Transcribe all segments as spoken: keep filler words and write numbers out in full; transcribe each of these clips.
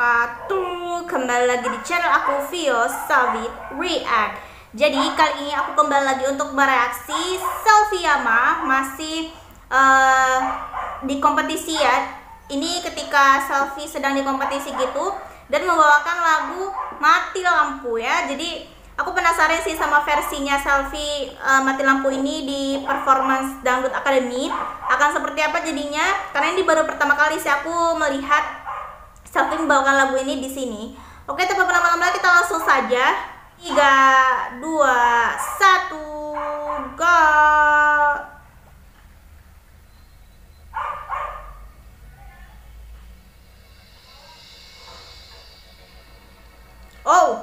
wabarakatuh. Kembali lagi di channel aku, Vio Savit React. Jadi kali ini aku kembali lagi untuk bereaksi Selfie Yama. Masih uh, di kompetisi ya. Ini ketika Selfie sedang di kompetisi gitu dan membawakan lagu Mati Lampu ya. Jadi aku penasaran sih sama versinya Selfie uh, Mati Lampu ini di Performance Dangdut Academy. Akan seperti apa jadinya? Karena ini baru pertama kali sih aku melihat Selfie membawakan lagu ini di sini. Oke, tanpa berlama-lama kita langsung saja. tiga, dua, satu, go! Oh!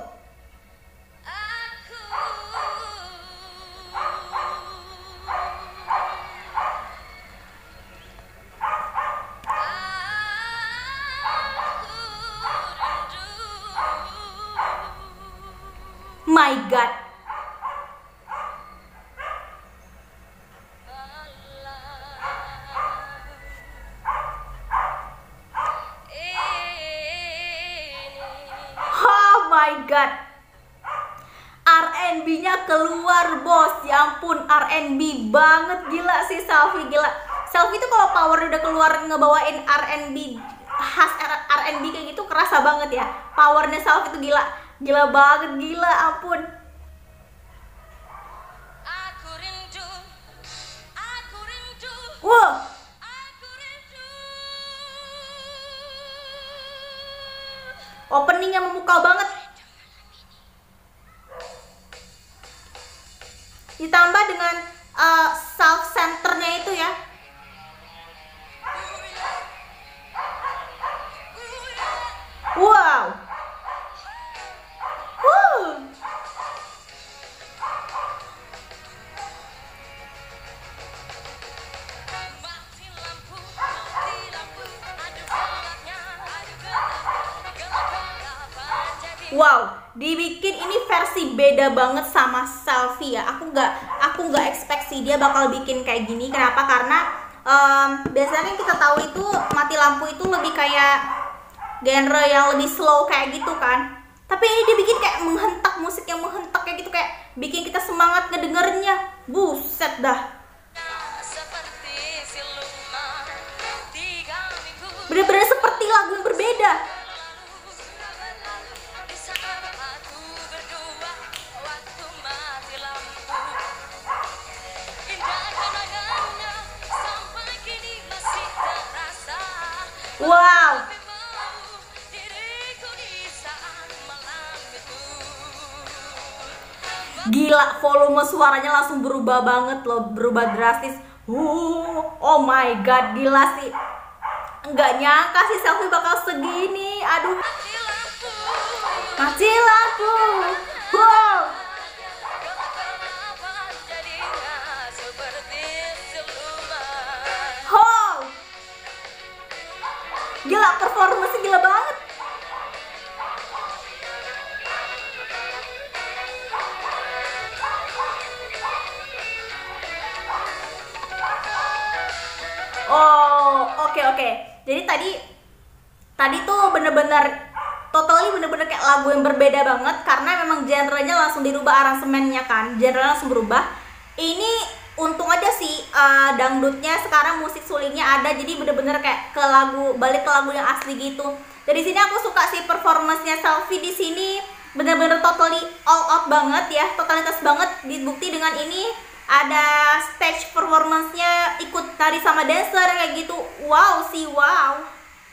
My God. Oh my God. R and B-nya keluar, bos. Ya ampun, R and B banget, gila sih Selfie, gila. Selfie tuh kalau power udah keluar ngebawain R and B khas R and B kayak gitu kerasa banget ya. Powernya Selfie tuh gila. Gila banget, gila, ampun. Aku rindu, aku rindu, Wow. aku rindu. Openingnya memukau banget. Ditambah dengan uh, self centernya itu ya. Wow. Wuh. Mati lampu, mati lampu, aduh gelapnya, aduh gelap, gelap-gelapan jadi. Wow, dibikin ini versi beda banget sama Selfie ya. Aku nggak, aku nggak expect sih dia bakal bikin kayak gini. Kenapa? Karena um, biasanya yang kita tahu itu Mati Lampu itu lebih kayak genre yang lebih slow kayak gitu kan. Tapi ini dia bikin kayak menghentak, musik yang menghentak kayak gitu, kayak bikin kita semangat ngedengernya. Buset dah. Seperti siluman, tiga minggu Bener-bener seperti lagu yang berbeda. berlalu, di saat aku berdua, waktu mati lampu. Indah kenangannya, sampai kini masih terasa. Wow. Tapi mau diriku di saat malam itu. Gila, volume suaranya langsung berubah banget loh, berubah drastis. Uh, oh my God, gila sih. Nggak nyangka sih Selfie bakal segini. Aduh, Mati lampu, mati lampu. Wow. gelap-gelapan jadinya seperti siluman. Oh. Gila, performance gila banget. Oh, oke oke. Jadi tadi tadi tuh bener-bener totally bener-bener kayak lagu yang berbeda banget karena memang genrenya langsung dirubah, aransemennya kan, genre langsung berubah. Ini untung aja sih uh, dangdutnya sekarang musik sulingnya ada, jadi bener-bener kayak ke lagu, balik ke lagu yang asli gitu. Dari sini aku suka sih performance-nya Selfie di sini, bener-bener totally all out banget ya, totalitas banget. Dibukti dengan ini ada stage performance-nya ikut tari sama dancer kayak gitu. Wow sih, wow.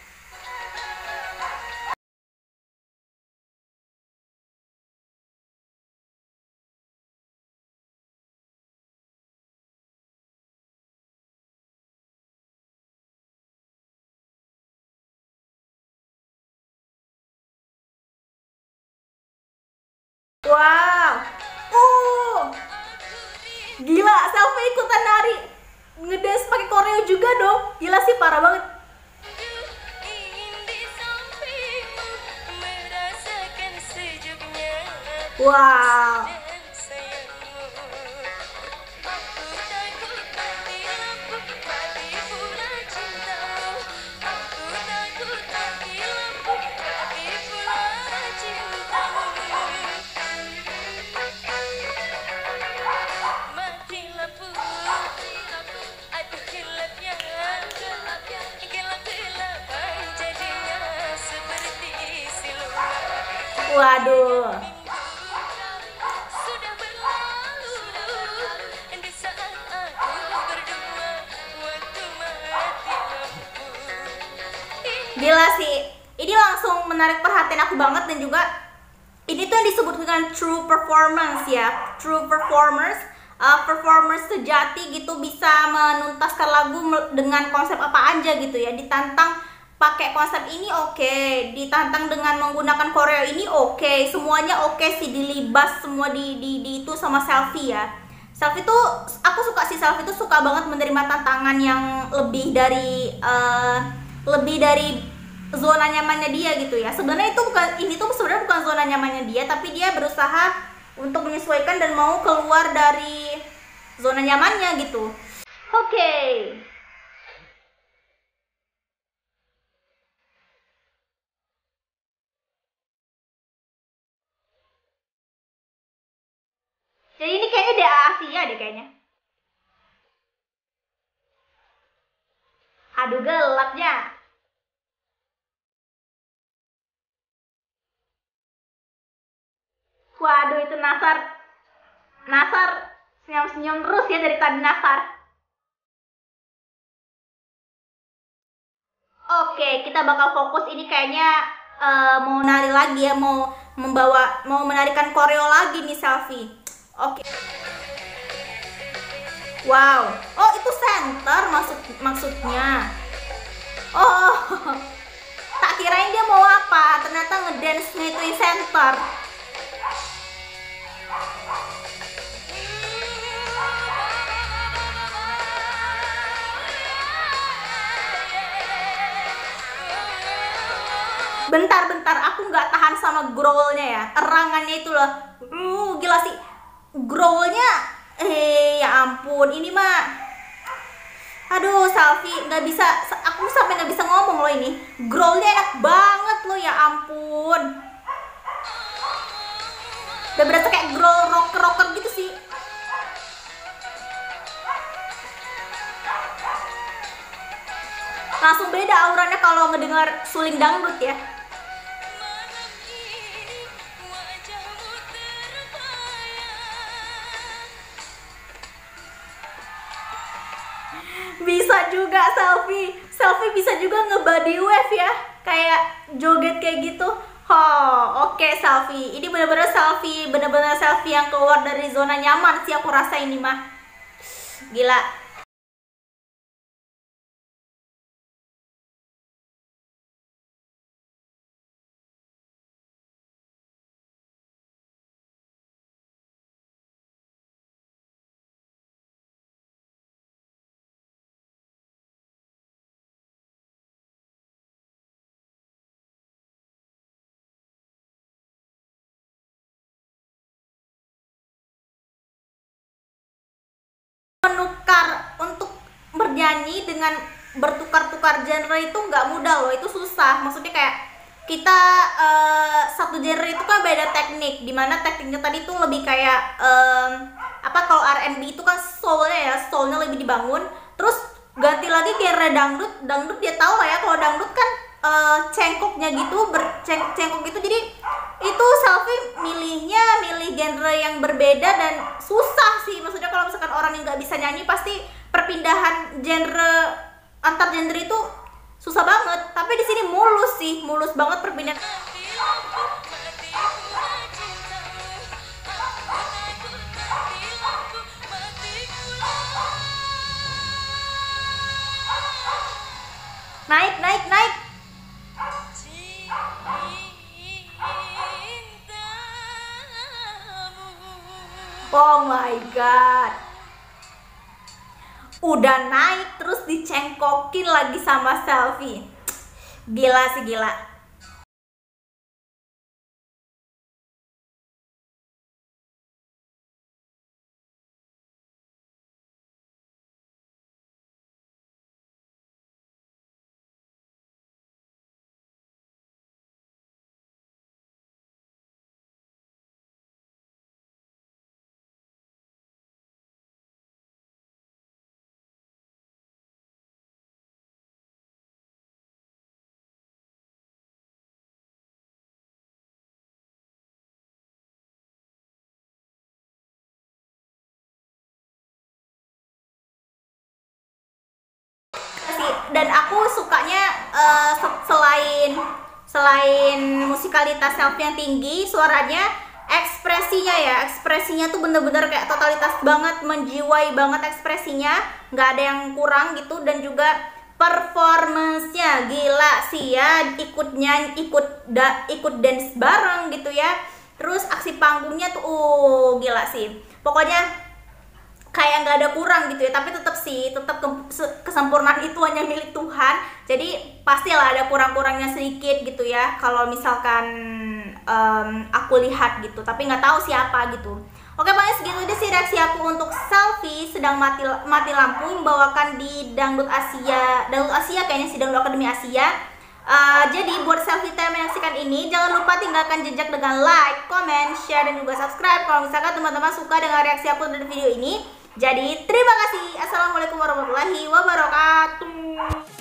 Wow. Uh. Gila, Selfie ikutan nari. Ngedance pakai koreo juga dong. Gila sih, parah banget. Ingin di sampingmu, merasakan sejuknya. Wow. Dan sayangmu, aku takut mati lampu, mati pula cintamu. Aku takut mati lampu, mati Waduh. Sudah berlalu di saat aku berdua waktu mati lampu. Gila sih. Ini langsung menarik perhatian aku banget, dan juga ini tuh yang disebut dengan true performance ya. True performers, uh, performers sejati gitu, bisa menuntaskan lagu dengan konsep apa aja gitu ya. Ditantang pakai konsep ini oke, okay. Ditantang dengan menggunakan koreo ini oke, okay. Semuanya oke okay sih, dilibas semua di, di, di itu sama Selfie ya. Selfie tuh aku suka sih, Selfie tuh suka banget menerima tantangan yang lebih dari uh, lebih dari zona nyamannya dia gitu ya. Sebenarnya itu bukan, ini tuh sebenarnya bukan zona nyamannya dia, tapi dia berusaha untuk menyesuaikan dan mau keluar dari zona nyamannya gitu. Oke. Okay. Jadi ini kayaknya di Asia deh kayaknya. Aduh gelapnya. Waduh, itu Nasar. Nasar senyum-senyum terus ya dari tadi Nasar. Oke, kita bakal fokus ini kayaknya uh, mau nari lagi ya, mau membawa, mau menarikan koreo lagi nih Selfie. Oke. Wow. Oh, itu center maksud maksudnya. Oh. Tak kirain dia mau apa, ternyata ngedance-nya itu di center. Bentar-bentar, aku nggak tahan sama growlnya ya, erangannya itu loh. Uh, gila sih, growlnya. Eh, ya ampun, ini mah. Aduh, Selfie nggak bisa, aku sampai nggak bisa ngomong loh ini. Growlnya enak banget loh, ya ampun. Udah berasa kayak growl rocker-rocker gitu sih. Langsung beda auranya kalau ngedengar suling dangdut ya. Bisa juga Selfie, Selfie bisa juga nge-body wave ya, kayak joget kayak gitu. Oh, oke okay, Selfie. Ini bener-bener Selfie, bener-bener Selfie yang keluar dari zona nyaman sih aku rasa ini mah. Gila. Menukar untuk bernyanyi dengan bertukar-tukar genre itu nggak mudah loh, itu susah. Maksudnya kayak kita uh, satu genre itu kan beda teknik, dimana tekniknya tadi tuh lebih kayak um, apa, kalau R and B itu kan soulnya ya, soulnya lebih dibangun. Terus ganti lagi genre dangdut, dangdut dia tahu lah ya kalau dangdut kan uh, cengkoknya gitu, bercengkok gitu. Jadi itu Selfie milihnya milih genre yang berbeda dan susah sih. Maksudnya kalau misalkan orang yang nggak bisa nyanyi, pasti perpindahan genre antar genre itu susah banget. Tapi di sini mulus sih, mulus banget perpindahan. Naik, naik, naik. Oh my god. Udah naik terus dicengkokin lagi sama Selfie. Gila sih, gila. dan aku sukanya uh, selain selain musikalitas selfie yang tinggi, suaranya, ekspresinya ya, ekspresinya tuh bener-bener kayak totalitas banget, menjiwai banget ekspresinya, nggak ada yang kurang gitu. Dan juga performance-nya gila sih ya, ikut nyanyi, ikut da, ikut dance bareng gitu ya. Terus aksi panggungnya tuh uh gila sih. Pokoknya kayak nggak ada kurang gitu ya, tapi tetap sih, tetap kesempurnaan itu hanya milik Tuhan. Jadi pastilah ada kurang-kurangnya sedikit gitu ya, kalau misalkan um, aku lihat gitu, tapi nggak tahu siapa gitu. Oke paling segitu deh sih reaksi aku untuk selfie sedang mati mati lampu yang bawakan di Dangdut Asia, Dangdut Asia kayaknya sih, Dangdut Akademi Asia. Uh, jadi buat selfie time menyaksikan ini, jangan lupa tinggalkan jejak dengan like, comment, share, dan juga subscribe kalau misalkan teman-teman suka dengan reaksi aku dari video ini. Jadi terima kasih. Assalamualaikum warahmatullahi wabarakatuh.